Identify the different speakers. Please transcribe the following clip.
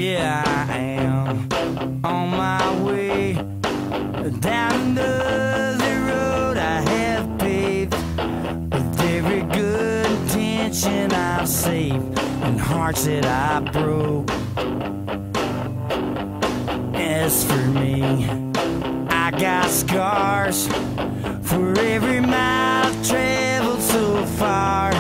Speaker 1: Yeah, I am on my way down another road I have paved. With every good intention I've saved and hearts that I broke. As for me, I got scars for every mile I've traveled so far.